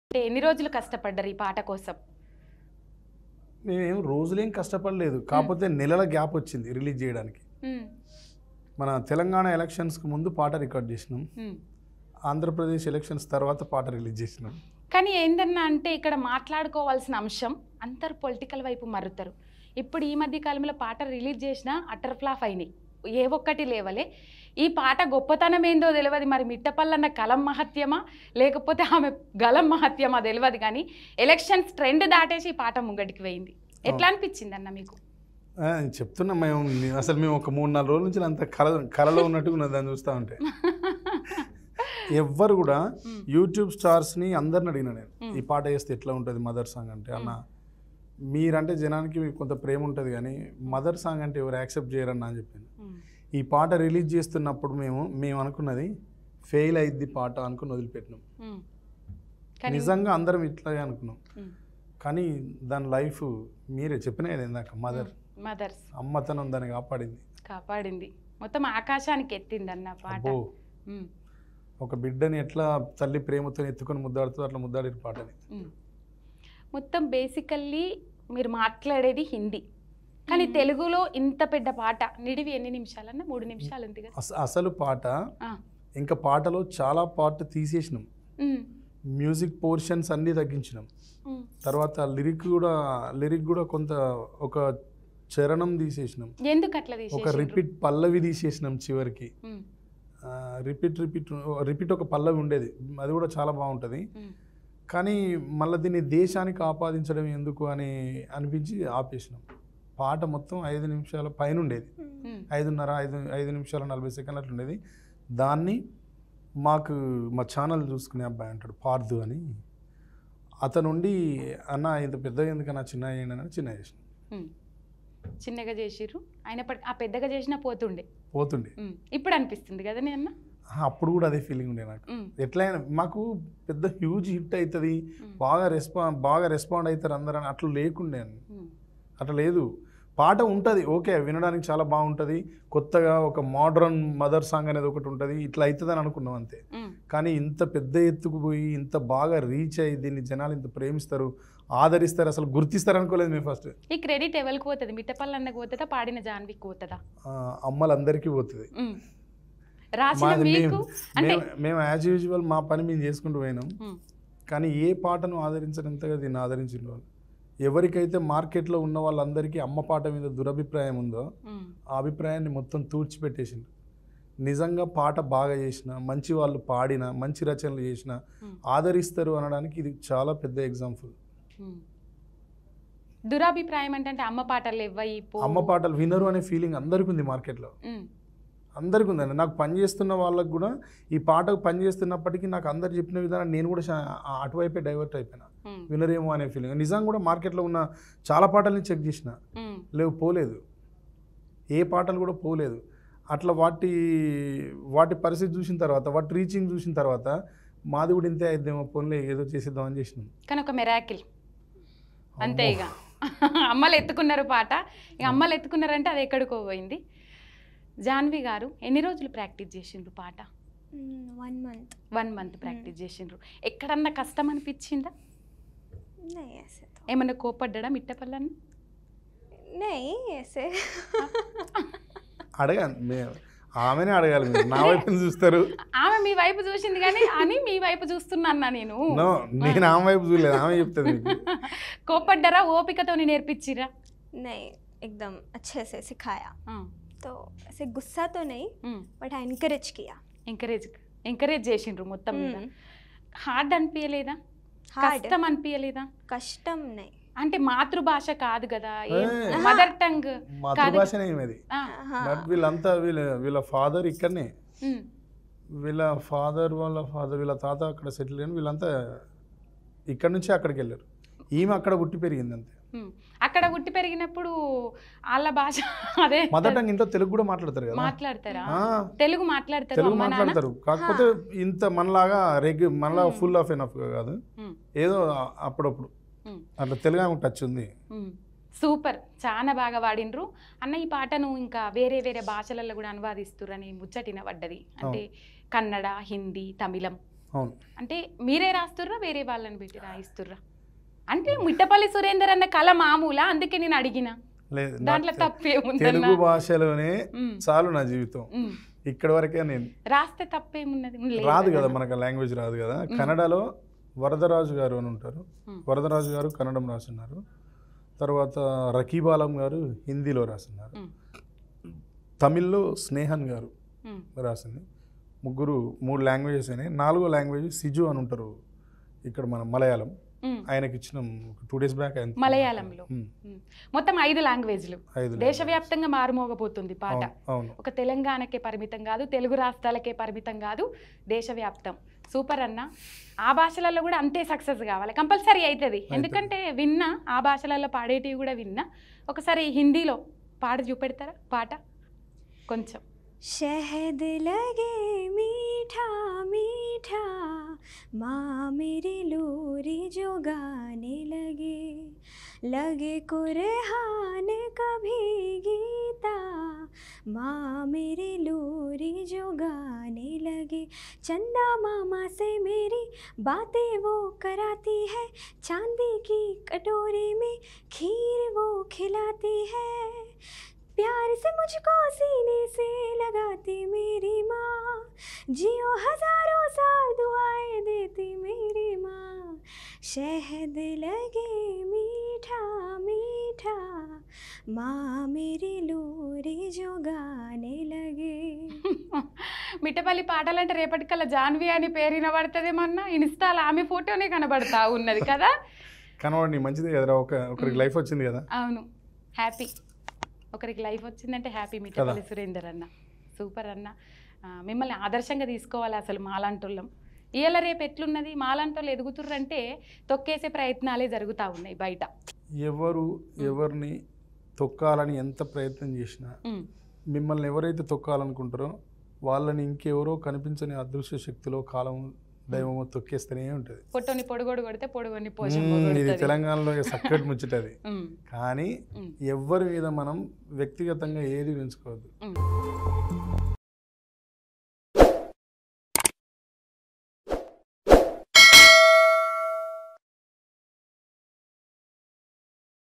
అంటే ఎన్ని రోజులు కష్టపడ్డారు ఈ పాట కోసం? నేనేం రోజులేం కష్టపడలేదు, కాకపోతే నెలల గ్యాప్ వచ్చింది రిలీజ్ చేయడానికి. మన తెలంగాణ ఎలక్షన్స్కి ముందు పాట రికార్డ్ చేసినాం, ఆంధ్రప్రదేశ్ ఎలక్షన్స్ తర్వాత పాట రిలీజ్ చేసినాం. కానీ ఏందన్నా అంటే ఇక్కడ మాట్లాడుకోవాల్సిన అంశం అందరు పొలిటికల్ వైపు మరుతారు. ఇప్పుడు ఈ మధ్య కాలంలో పాట రిలీజ్ చేసినా అటర్ ఫ్లాప్ అయినాయి, ఏ ఒక్కటి లేవలే. ఈ పాట గొప్పతనం ఏందో తెలియదు, మరి మిట్టపల్లన్న కలం మహత్యమా లేకపోతే ఆమె గలం మహత్యమా తెలియదు, కానీ ఎలక్షన్స్ ట్రెండ్ దాటేసి ఈ పాట ముంగడికి పోయింది. ఎట్లా అనిపించింది అన్న మీకు? చెప్తున్నా, మేము ఒక 3-4 రోజుల నుంచి అంత కళలో ఉన్నట్టుగా ఉన్నది దాన్ని చూస్తూ ఉంటే. ఎవ్వరు కూడా యూట్యూబ్ స్టార్స్ని అందరిని అడిగిన నేను, ఈ పాట వేస్తే ఎట్లా ఉంటుంది మదర్ సాంగ్ అంటే, అన్న మీరంటే జనానికి మీకు కొంత ప్రేమ ఉంటుంది కానీ మదర్ సాంగ్ అంటే ఎవరు యాక్సెప్ట్ చేయరన్నా అని చెప్పాను. ఈ పాట రిలీజ్ చేస్తున్నప్పుడు మేము అనుకున్నది ఫెయిల్ అయిద్ది పాట అనుకుని వదిలిపెట్టినాం. నిజంగా అందరం ఇట్లాగే అనుకున్నాం, కానీ దాని లైఫ్ మీరే చెప్పినా కదా ఇందాక, మదర్స్ అమ్మతనం దాన్ని కాపాడింది, మొత్తం ఆకాశానికి ఎత్తింది అన్న పాట. ఒక బిడ్డని ఎట్లా తల్లి ప్రేమతో ఎత్తుకొని ముద్దాడుతూ అట్లా ముద్దాడిన పాటని. మొత్తం బేసికల్లీ మీరు మాట్లాడేది హిందీ, కానీ తెలుగులో ఇంత పెద్ద పాట నిడివి ఎన్ని నిమిషాలన్నా? 3 నిమిషాలు ఉంది కదా అసలు పాట. ఇంకా పాటలో చాలా పార్ట్ తీసేసినాం, మ్యూజిక్ పోర్షన్స్ అన్నీ తగ్గించినాం. తర్వాత లిరిక్ కూడా కొంత ఒక చరణం తీసేసినాం. ఎందుకు అట్లా? ఒక రిపీట్ పల్లవి తీసేసినాం చివరికి. రిపీట్ ఒక పల్లవి ఉండేది, అది కూడా చాలా బాగుంటుంది. కానీ మళ్ళీ దీన్ని దేశానికి ఆపాదించడం ఎందుకు అని అనిపించి ఆపేసినాం. పాట మొత్తం 5 నిమిషాల పైన ఉండేది, 5 నిమిషాల 40 సెకండ్లు అట్లా ఉండేది. దాన్ని మా ఛానల్ చూసుకునే అబ్బాయి అంటాడు పార్దు అని, అతనుండి అన్న ఇంత పెద్దగా ఎందుకన్నా చిన్న చేయండి అని చిన్నగా చేసిర్రు. అయినప్పటికీ ఆ పెద్దగా చేసినా పోతుండే. ఇప్పుడు అనిపిస్తుంది కదా నీ అన్న? అప్పుడు కూడా అదే ఫీలింగ్ ఉండే నాకు. ఎట్లయినా మాకు పెద్ద హ్యూజ్ హిట్ అవుతుంది, బాగా రెస్పాండ్ అవుతారు అందరూ అని అట్లా లేకుండే. అట్లా లేదు, పాట ఉంటుంది ఓకే, వినడానికి చాలా బాగుంటుంది, కొత్తగా ఒక మోడ్రన్ మదర్ సాంగ్ అనేది ఒకటి ఉంటుంది, ఇట్లా అవుతుందని అనుకున్నాం అంతే. కానీ ఇంత పెద్ద ఎత్తుకు పోయి ఇంత బాగా రీచ్ అయ్యి దీన్ని జనాలు ఇంత ప్రేమిస్తారు, ఆదరిస్తారు, అసలు గుర్తిస్తారు అనుకోలేదు మేము ఫస్ట్. ఈ క్రెడిట్ ఎవరికి పోతుంది? మిట్టపల్లన్నకు పోతుందా, పాడిన జాన్వికి పోతుందా? అమ్మలందరికీ పోతుంది. మేము యాజ్ యూజువల్ మా పని మేము చేసుకుంటూ పోయినాం, కానీ ఏ పాటను ఆదరించినంతగా దీన్ని ఆదరించిన వాళ్ళు. ఎవరికైతే మార్కెట్లో ఉన్న వాళ్ళందరికీ అమ్మ పాట మీద దురభిప్రాయం ఉందో ఆ అభిప్రాయాన్ని మొత్తం తూడ్చిపెట్టేసింది. నిజంగా పాట బాగా చేసిన, మంచి వాళ్ళు పాడిన, మంచి రచనలు చేసిన ఆదరిస్తారు అనడానికి ఇది చాలా పెద్ద ఎగ్జాంపుల్. దురాభిప్రాయం అంటే అమ్మ పాటలు అమ్మ పాటలు వినరు అనే ఫీలింగ్ అందరికీ ఉంది మార్కెట్లో, అందరికీ ఉందండి. నాకు పనిచేస్తున్న వాళ్ళకు కూడా ఈ పాటకు పనిచేస్తున్నప్పటికీ నాకు అందరు చెప్పిన విధానం నేను కూడా అటువైపే డైవర్ట్ అయిపోయినా, వినరేమో అనే ఫీలింగ్. నిజంగా కూడా మార్కెట్లో ఉన్న చాలా పాటల్ని చెక్ చేసిన, పోలేదు, ఏ పాటలు కూడా పోలేదు. అట్లా వాటి పరిస్థితి చూసిన తర్వాత, వాటి రీచింగ్ చూసిన తర్వాత మాది కూడా ఇంతే అయిద్దేమో, పోన్లే ఏదో చేసేద్దామని చేసినాం. కానీ ఒక మిరాకిల్ అంతే. ఇక అమ్మలు ఎత్తుకున్నారు పాట, ఇక అమ్మలు ఎత్తుకున్నారంటే అది ఎక్కడికో పోయింది. జాన్వి గారు ఎన్ని రోజులు ప్రాక్టీస్ చేసిండ్రు పాట? 1 మంత్ ప్రాక్టీస్ చేసిండ్రు. ఎక్కడన్నా కష్టం అనిపించిందా? ఏమన్నా కోపడ్డా మిట్టపల్లన్న? అడగాలి, ఆమెనే అడగాలి, నా వైపు చూస్తారు. ఆమె మీ వైపు చూసింది కానీ అని మీ వైపు చూస్తున్నా నేను ఆమె వైపు చూడలేదు, ఆమె చెప్తుంది. కోపడ్డారా? ఓపికతో నేర్పించిరా? एकदम अच्छे से सिखाया, तो ऐसे गुस्सा तो नहीं बट एनकरेज किया. ఎంకరేజ్ చేసిండ్రు మొత్తం మీద. హార్డ్ అనిపించలేదా? కష్టం అనిపించలేదా? కష్టం నై అంటే మాతృభాష కాదు కదా, మదర్ టంగ్ మాతృభాషనే ఇది. బట్ వీళ్ళంతా వీళ్ళ ఫాదర్ ఇక్కడనే, వీళ్ళ ఫాదర్ వీళ్ళ తాత అక్కడ సెటిల్ అయ్యాను, వీళ్ళంతా ఇక్కడ నుంచి అక్కడికి వెళ్ళారు. ఈమె అక్కడ పుట్టి పెరిగింది అంతే. అక్కడ పుట్టి పెరిగినప్పుడు వాళ్ళ భాష అదే మదర్ టంగ్. ఇంట్లో తెలుగు కూడా మాట్లాడతారు కదా? మాట్లాడతారా? తెలుగు మాట్లాడతారు, కాకపోతే ఇంత మనలాగా ఫుల్ ఆఫ్ ఎనఫ్ కాదు, ఏదో అప్పుడప్పుడు అట్లా తెలుగు టచ్ ఉంది. సూపర్, చాలా బాగా వాడినరు అన్న. ఈ పాటను ఇంకా వేరే భాషలలో కూడా అనువాదిస్తురని ముచ్చటిన పడ్డది, అంటే కన్నడ, హిందీ, తమిళం అవును. అంటే మీరే రాస్తుర్రా వేరే వాళ్ళని పెట్టి రాయిస్తుర్రా? అంటే మిట్టపల్లి సురేందర్ అన్న కళ మామూలా, అందుకే నేను అడిగిన. లేదు, దాంట్లో నాకు తప్పేముందన్నా? తెలుగు భాషలోనే చాలు నా జీవితం. ఇక్కడ వరకే నేను రాస్తే తప్పేమున్నది? రాదు కదా, మనకు లాంగ్వేజ్ రాదు కదా. కన్నడలో వరదరాజు గారు అని ఉంటారు, వరదరాజు గారు కన్నడం రాస్తున్నారు. తర్వాత రకీబాలం గారు హిందీలో రాస్తున్నారు. తమిళ్లో స్నేహన్ గారు రాసింది. మూడు లాంగ్వేజెస్ అయినాయి. 4వ లాంగ్వేజ్ సిజు అని ఉంటారు ఇక్కడ మన మలయాళం. ఆయనకి ఇచ్చిన 2 days బ్యాక్ మలయాళంలో మొత్తం 5 లాంగ్వేజ్లు దేశవ్యాప్తంగా మారుమోగపోతుంది పాట. ఒక తెలంగాణకే పరిమితం కాదు, తెలుగు రాష్ట్రాలకే పరిమితం కాదు, దేశవ్యాప్తం. సూపర్ అన్న. ఆ భాషలలో కూడా అంతే సక్సెస్ కావాలి, కంపల్సరీ అవుతుంది. ఎందుకంటే విన్నా, ఆ భాషలలో పాడేటివి కూడా విన్నా. ఒకసారి హిందీలో పాట చూపెడతారా పాట కొంచెం? शहद लगे मीठा मीठा माँ मेरी लोरी जो गाने लगे, लगे कुरहान कभी गीता माँ मेरी लोरी जो गाने लगे। चंदा मामा से मेरी बातें वो कराती है, चांदी की कटोरी में खीर वो खिलाती है, प्यार से मुझको सीने से लगाती मेरी माँ, जियो हजारों साल दुआएं देती मेरी माँ। शहद लगे मीठा मीठा माँ मेरी लोरी जो गाने लगे। మిట్టపల్లి పాటలంటే రేపటికల్లా జాన్వి అని పేరు వినబడుతుందేమన్నా? ఇన్స్టాల్ ఆమె ఫోటోనే కనబడతా ఉన్నది కదా. కనబడి మంచిది కదరా, ఒకరికి లైఫ్ వచ్చింది కదా. అవును, హ్యాపీ. ఒకరికి లైఫ్ వచ్చిందంటే హ్యాపీ. మిట్టపల్లి సురేందర్ అన్న సూపర్ అన్న. మిమ్మల్ని ఆదర్శంగా తీసుకోవాలి అసలు మాలాంటోళ్ళం. ఇవాళ రేపు ఎట్లున్నది, మాలాంటోళ్ళు ఎదుగుతుర్రంటే తొక్కేసే ప్రయత్నాలే జరుగుతూ ఉన్నాయి బయట. ఎవరిని తొక్కాలని ఎంత ప్రయత్నం చేసినా, మిమ్మల్ని ఎవరైతే తొక్కాలనుకుంటారో వాళ్ళని ఇంకెవరో కనిపించని అదృశ్య శక్తిలో కాలం దైవమో తొక్కేస్తూనే ఉంటుంది. పొట్టని పొడుగోడు కొడితే పొడుగొని ఇది తెలంగాణలో చక్కటి ముచ్చటది. కానీ ఎవరి మీద మనం వ్యక్తిగతంగా ఏది పెంచుకోవద్దు.